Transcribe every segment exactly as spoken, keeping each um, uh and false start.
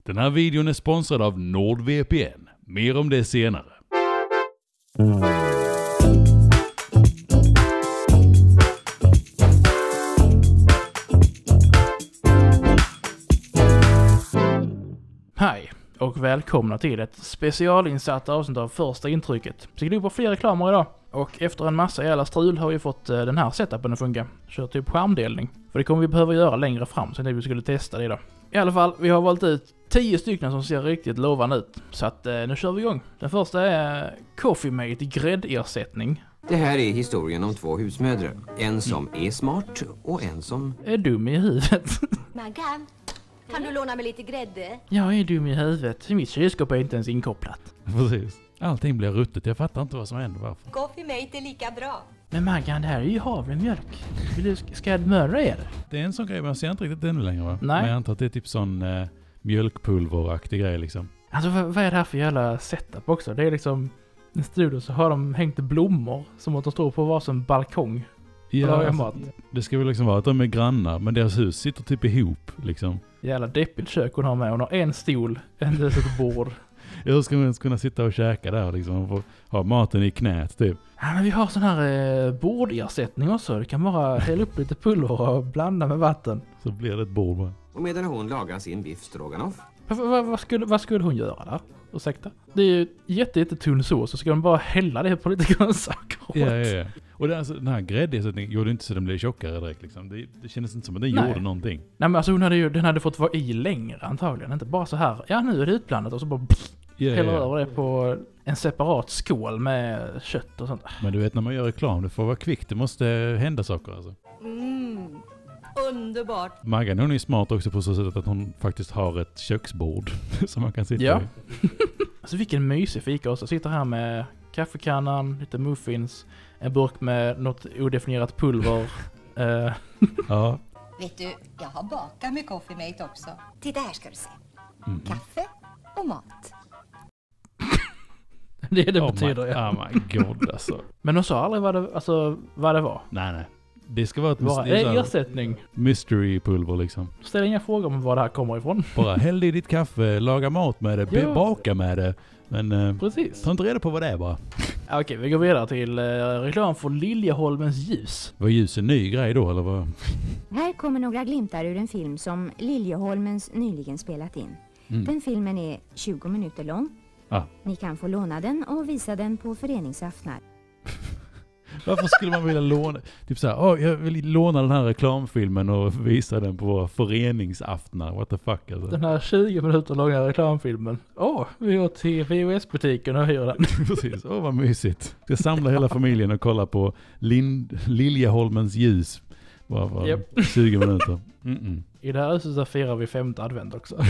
Den här videon är sponsrad av NordVPN. Mer om det senare. Hej och välkomna till ett specialinsatt avsnitt av Första intrycket. Vi ska gå på fler reklamer idag. Och efter en massa jävla strul har vi fått den här setupen att funka. Kör typ skärmdelning. För det kommer vi behöva göra längre fram så att vi skulle testa det idag. I alla fall, vi har valt ut tio stycken som ser riktigt lovande ut. Så att eh, nu kör vi igång. Den första är Coffee Mate gräddersättning. Det här är historien om två husmödrar. En som är smart och en som är dum i huvudet. Maggan, kan du låna mig lite grädde? Jag är dum i huvudet. Mitt kylskåp är inte ens inkopplat. Precis. Allting blir ruttet. Jag fattar inte vad som händer. Varför? Coffee Mate är lika bra. Men Maggan, det här är ju havremjölk. Vill du, ska jag mörda er? Det är en sån grej, men jag ser inte riktigt ännu längre, va? Nej. Men jag antar att det är typ sån eh, mjölkpulveraktig grej liksom. Alltså vad, vad är det här för jävla setup också? Det är liksom en studio så har de hängt blommor som att de står på varsin balkong. Ja, alltså, det ska väl liksom vara att de är grannar, men deras hus sitter typ ihop liksom. Jävla deppigt kök hon har med. Hon har en stol, en ett bord. Hur ska man ens kunna sitta och käka där liksom? Man får ha maten i knät typ. Ja, men vi har sån här eh, bordersättning också. Du kan bara hälla upp lite pulver och blanda med vatten. Så blir det ett bord bara. och medan hon lagar sin biff stroganoff. Vad, vad, vad, skulle, vad skulle hon göra där? Ursäkta. Det är ju jätte, jätte tunn sås, så ska de bara hälla det på lite grönsaker. Ja, ja, ja. Och det, alltså, den här gräddersättningen gjorde inte så den blev tjockare direkt liksom. Det, det kändes inte som att den Nej. gjorde någonting. Nej, men alltså hon hade ju, den hade fått vara i längre antagligen. Inte bara så här, ja nu är det utblandat och så bara pff, Ja, häller ja, ja. över det på en separat skål med kött och sånt. Men du vet, när man gör reklam, det får vara kvickt. Det måste hända saker alltså. Mm, underbart. Maggan, hon är smart också på så sätt att hon faktiskt har ett köksbord som man kan sitta Ja. i. Alltså vilken mysig fika också. Sitter här med kaffekannan, lite muffins, en burk med något odefinierat pulver. uh. Ja. Vet du, jag har bakat med Coffee Mate också. Titta här ska du se. Mm. Kaffe och mat. Det är det Oh betyder my, ja. oh my god alltså. Men de sa aldrig vad det, alltså, vad det var. Nej, nej. Det ska vara ett Bara, det är så är här ersättning. mystery pulver liksom. Ställ inga frågor om var det här kommer ifrån. Bara häll i ditt kaffe, laga mat med det, Ja. baka med det. Men eh, Precis. ta inte reda på vad det är bara. Ja, okej, vi går vidare till eh, reklam för Liljeholmens ljus. Var ljus en ny grej då eller vad? Här kommer några glimtar ur en film som Liljeholmens nyligen spelat in. Mm. Den filmen är tjugo minuter lång. Ah. Ni kan få låna den och visa den på föreningsaftnar. Varför skulle man vilja låna? Typ såhär, oh, jag vill låna den här reklamfilmen och visa den på våra föreningsaftnar. What the fuck alltså. Den här tjugo minuter långa reklamfilmen. Åh, oh, vi går till V H S-butiken och hyr den. Precis, åh oh, vad mysigt. Ska samla hela familjen och kolla på Lind- Liljeholmens ljus. Bara var Yep. tjugo minuter. Mm-mm. I det här huset så firar vi femte advent också.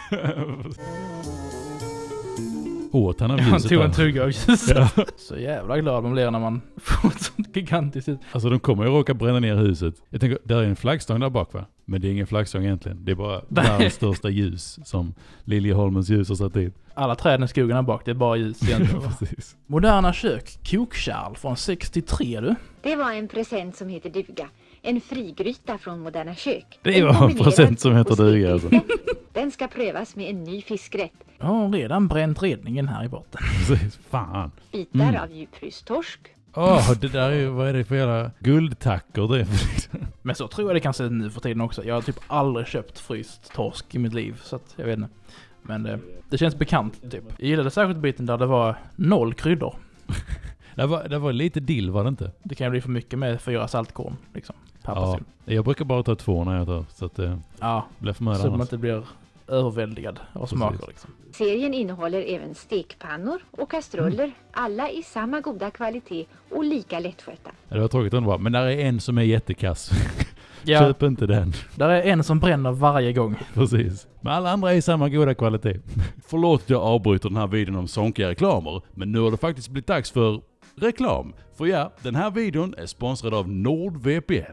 Åt han av Han ljuset tog en där. tugga av ljuset. Ja. Så jävla glad man blir när man får ett sånt gigantiskt hus. Alltså de kommer ju råka bränna ner huset. Jag tänker, där är en flaggstång där bak va? Men det är ingen flaggstång egentligen. Det är bara världens största ljus som Liljeholmens ljus har satt dit. Alla träden i skogen här bak, det är bara ljus egentligen. Precis. Moderna kök, kokkärl från sextiotre du. Det var en present som heter duga. En frigryta från Moderna kök. Det var en present som heter duga alltså. Den ska prövas med en ny fiskrätt. Jag har redan bränt redningen här i botten. Precis, fan. Bitar Mm. av djupfrystorsk. Åh, oh, det där är ju, vad är det för jävla guldtackor det är för. Men så tror jag det kan se ut nu för tiden också. Jag har typ aldrig köpt fryst torsk i mitt liv, så att jag vet inte. Men det, det känns bekant typ. Jag gillade särskilt biten där det var noll kryddor. Det var, det var lite dill, var det inte? Det kan ju bli för mycket med fyra saltkorn liksom. Per Ja, person. jag brukar bara ta två när jag tar, så att det Ja, blir för mycket så man annars. inte blir överväldigad av smaker Precis. liksom. Serien innehåller även stekpannor och kastruller. Mm. Alla i samma goda kvalitet och lika lättskötta. Ja, det var tråkigt ändå bara. Men där är en som är jättekass. Ja, Köp inte den. där är en som bränner varje gång. Precis. Men alla andra är i samma goda kvalitet. Förlåt att jag avbryter den här videon om sonkiga reklamer. Men nu har det faktiskt blivit dags för reklam. För ja, den här videon är sponsrad av NordVPN.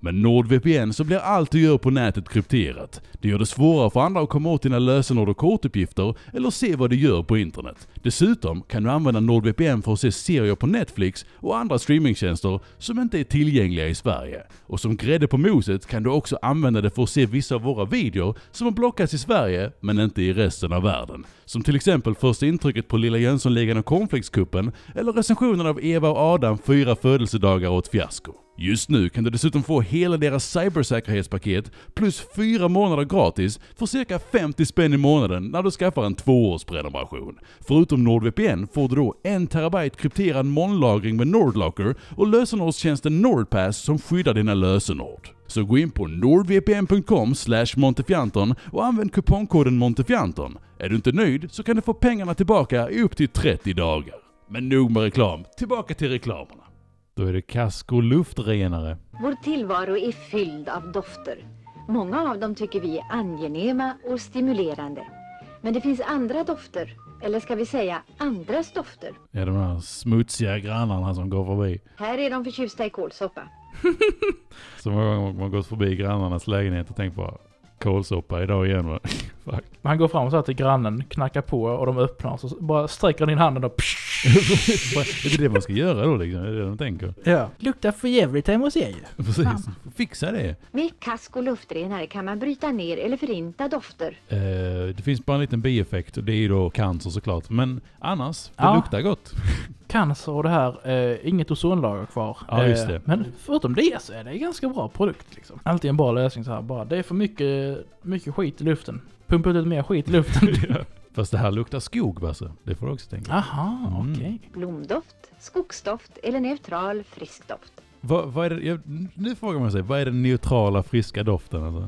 Med NordVPN så blir allt du gör på nätet krypterat. Det gör det svårare för andra att komma åt dina lösenord och kortuppgifter eller se vad du gör på internet. Dessutom kan du använda NordVPN för att se serier på Netflix och andra streamingtjänster som inte är tillgängliga i Sverige. Och som grädde på moset kan du också använda det för att se vissa av våra videor som har blockats i Sverige men inte i resten av världen. Som till exempel första intrycket på Lilla Jönssonligan och Cornflakeskuppen eller recensionen av Eva och Adam fyra födelsedagar och ett fiasko. Just nu kan du dessutom få hela deras cybersäkerhetspaket plus fyra månader gratis för cirka femtio spänn i månaden när du skaffar en tvåårsprenumeration. Förutom NordVPN får du då en terabyte krypterad molnlagring med NordLocker och lösenordstjänsten NordPass som skyddar dina lösenord. Så gå in på nordvpn punkt com slash montefianton och använd kupongkoden montefianton. Är du inte nöjd så kan du få pengarna tillbaka i upp till trettio dagar. Men nog med reklam, tillbaka till reklamerna. Då är det Casco luftrenare. Vår tillvaro är fylld av dofter. Många av dem tycker vi är angenäma och stimulerande. Men det finns andra dofter, eller ska vi säga andras dofter. Ja, de här smutsiga grannarna som går förbi. Här är de förtjusta i kålsoppa. Så många gånger man gått förbi grannarnas lägenhet och tänkt på kålsoppa idag igen. Va? Fuck. Han går fram och så till grannen, knackar på och de öppnar. Så bara sträcker din handen och Det är det man ska göra då liksom. Det är det de tänker. Ja. Luktar för jävligt hemma hos er. Precis. Fixa det. Med Casco luftrenare kan man bryta ner eller förinta dofter. Eh, det finns bara en liten bieffekt och det är ju då cancer såklart. Men annars, det Ja. luktar gott. Cancer och det här, eh, inget ozonlager kvar. Ja, just det. Eh, men förutom det så är det en ganska bra produkt liksom. Alltid en bra lösning så här bara. Det är för mycket, mycket skit i luften. Pumpa ut mer skit i luften. Ja. Fast det här luktar skog, Basse. Det får du också tänka. Aha, Mm. okej. Blomdoft, skogsdoft eller neutral frisk doft. Vad, vad är det, jag, nu frågar man sig, vad är den neutrala friska doften alltså?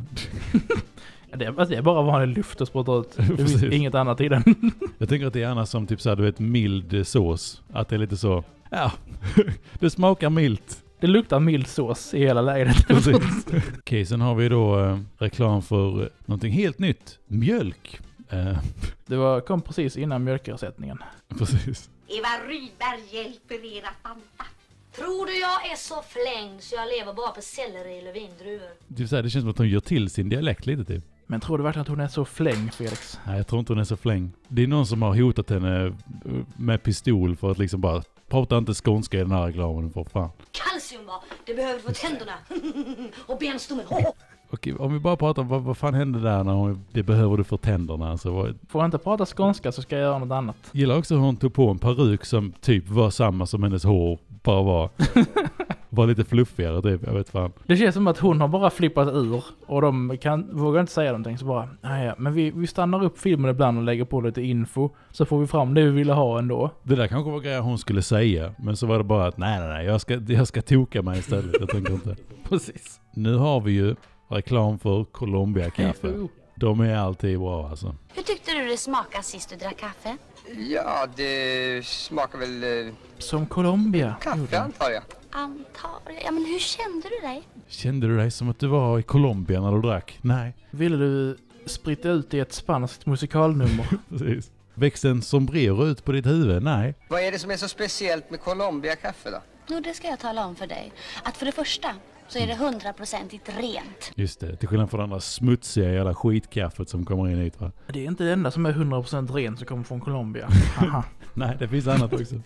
Det, är, det är bara vanlig luft att spruta ut. Det finns Precis. inget annat i den. Jag tänker att det är annars som typ så här, du vet, mild sås. Att det är lite så, ja, det smakar milt. Det luktar mild sås i hela läget. Precis. Okej, sen har vi då eh, reklam för eh, någonting helt nytt. Mjölk. Eh, Det var, kom precis innan mjölkersättningen. precis. Eva Rydberg hjälper er att banta. Tror du jag är så flängd så jag lever bara på selleri eller vindruvor? Typ så här, det känns som att hon gör till sin dialekt lite typ. Men tror du verkligen att hon är så fläng, Felix? Nej, jag tror inte hon är så fläng. Det är någon som har hotat henne med pistol för att liksom bara prata inte skånska i den här reklamen för fan. Kalcium va? Det behöver du för tänderna. Och benstommen. Okej, om vi bara pratar om vad, vad fan hände där när hon, det behöver du för tänderna. Alltså, vad, Får jag inte prata skånska så ska jag göra något annat. gillar också hur hon tog på en peruk som typ var samma som hennes hår bara var. Var lite fluffigare typ, jag vet fan. Det känns som att hon har bara flippat ur och de kan, vågar inte säga någonting så bara, ja, men vi, vi stannar upp filmen ibland och lägger på lite info så får vi fram det vi ville ha ändå. Det där kanske var grejer hon skulle säga, men så var det bara att nej nej nej, jag ska, jag ska toka mig istället, jag tänker inte. Precis. Nu har vi ju reklam för Colombia-kaffe. De är alltid bra alltså. Hur tyckte du det smakade sist du drack kaffe? Ja, det smakar väl eh, Som Colombia. kaffe antar jag. Antar jag. Ja, men hur kände du dig? Kände du dig som att du var i Colombia när du drack? Nej. Ville du sprita ut i ett spanskt musikalnummer? Precis. Växte en sombrero ut på ditt huvud? Nej. Vad är det som är så speciellt med Colombia-kaffe då? Jo, det ska jag tala om för dig. Att för det första så är det hundraprocentigt rent. Just det, till skillnad från andra smutsiga jävla skitkaffet som kommer in hit va? Det är inte det enda som är hundra procent rent som kommer från Colombia. Haha. Nej, det finns annat också.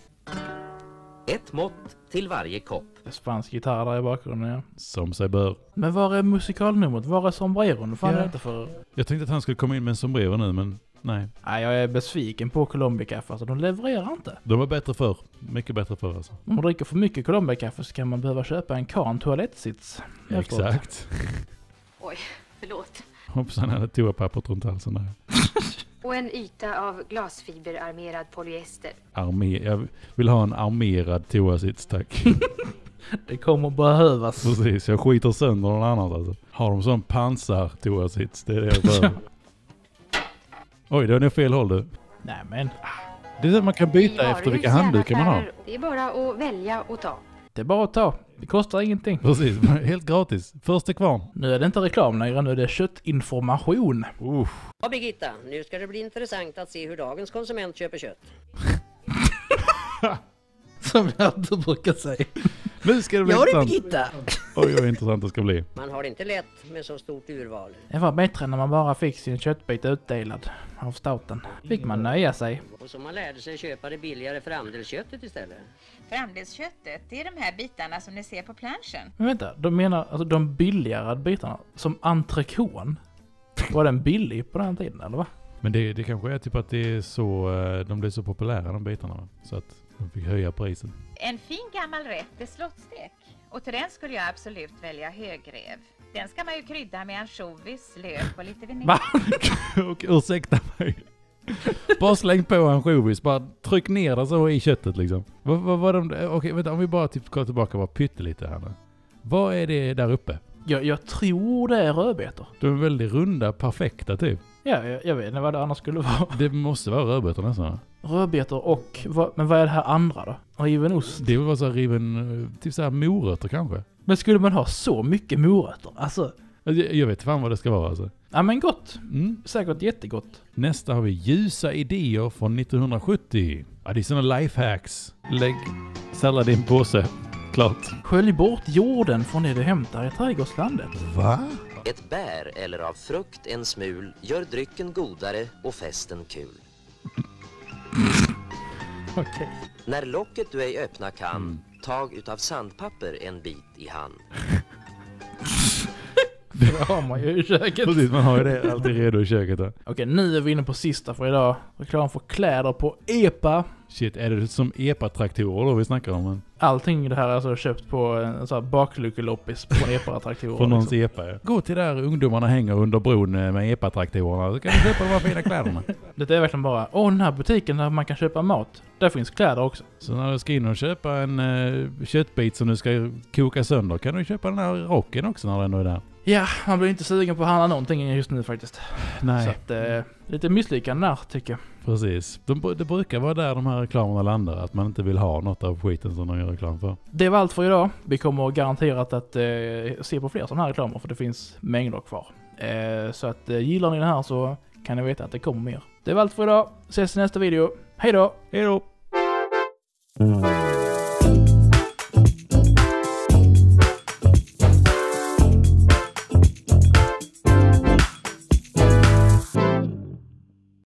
Ett mått till varje kopp. Spansk gitarr där i bakgrunden, ja. Som sig bör. Men var är musikalnumret? Var är sombreron? Vad fan Ja. är det för? Jag tänkte att han skulle komma in med en sombrero nu, men nej. Nej, jag är besviken på Colombia-kaffe. Alltså, de levererar inte. De var bättre förr. Mycket bättre förr alltså. Om man dricker för mycket Colombia-kaffe så kan man behöva köpa en kan toalettsits. efteråt. Exakt. Oj, förlåt. Hoppas han hade toapappret runt halsen där. Och en yta av glasfiberarmerad polyester. Arme- jag vill ha en armerad toasits, tack. Det kommer behövas. Precis, jag skiter sönder någon annan alltså. Har de sån pansar toasits, det är det jag behöver. Oj, det är nog fel håll du. Nej men. Det är så att man kan byta Vi har efter ju vilka handdukar man har. affärer. Det är bara att välja och ta. Det är bara att ta. Det kostar ingenting. Precis, helt gratis. Första kvarn. Nu är det inte reklam längre, nu är det köttinformation. Uh. Ja, Birgitta, nu ska det bli intressant att se hur dagens konsument köper kött. Som jag alltid brukar säga. Nu ska det bli Ja, det är intressant. Birgitta. Oj, vad intressant det ska bli. Man har det inte lätt med så stort urval. Det var bättre när man bara fick sin köttbit utdelad av staten. Fick man nöja sig. Och så man lärde sig köpa det billigare framdelsköttet istället. Framdelsköttet, det är de här bitarna som ni ser på planschen. Men vänta, de menar alltså de billigare bitarna. Som entrecôte. Var den billig på den tiden, eller va? Men det, det kanske är typ att det är så, de blir så populära de bitarna, va? Så att de fick höja priset. En fin gammal rätt är slottstek. Och till den skulle jag absolut välja högrev. Den ska man ju krydda med ansjovis, lök och lite vinäger. Va? Och ursäkta mig. Bara släng på ansjovis, bara tryck ner det så i köttet liksom. Vad vad var de? Okej, vänta, om vi bara typ går tillbaka och bara pyttelite här nu. Vad är det där uppe? Jag, jag tror det är rödbetor. De är väldigt runda, perfekta typ. Ja, jag, jag vet inte vad det annars skulle vara. Det måste vara rödbetor nästan. Rödbetor och, vad, men vad är det här andra då? Riven ost? Det var så här riven, typ så här morötter kanske. Men skulle man ha så mycket morötter? Alltså... Jag, jag vet fan vad det ska vara alltså. Ja men gott. Mm. Säkert jättegott. Nästa har vi ljusa idéer från nittonhundrasjuttio. Ja, det är såna lifehacks. Lägg sallad i en påse. Klart. Skölj bort jorden från det du hämtar i trädgårdslandet. Va? Ett bär eller av frukt en smul gör drycken godare och festen kul. Okej. Okay. När locket du ej öppna kan, mm. tag utav sandpapper en bit i hand. Det har man ju i köket. Precis, man har ju det alltid redo i köket. Okej, okay, nu är vi inne på sista för idag. Reklam för kläder på EPA. Shit, är det som EPA-traktorer då vi snackar om? Allting det här är alltså köpt på en sån här bakluckeloppis på EPA-traktorer. Från någons liksom. EPA, ja. Gå till där ungdomarna hänger under bron med EPA-traktorerna. Så kan du köpa de här fina kläderna. Det är verkligen bara, åh den här butiken där man kan köpa mat. Där finns kläder också. Så när du ska in och köpa en uh, köttbit som du ska koka sönder, kan du köpa den här rocken också när den är där. Ja, man blir inte sugen på att handla någonting just nu faktiskt. Nej. Så att, eh, lite misslyckande där tycker jag. Precis. De, det brukar vara där de här reklamerna landar, att man inte vill ha något av skiten som de gör reklam för. Det var allt för idag. Vi kommer garanterat att eh, se på fler sådana här reklamer för det finns mängder kvar. Eh, så att eh, gillar ni den här så kan ni veta att det kommer mer. Det var allt för idag. Ses i nästa video. Hej då! Hej då!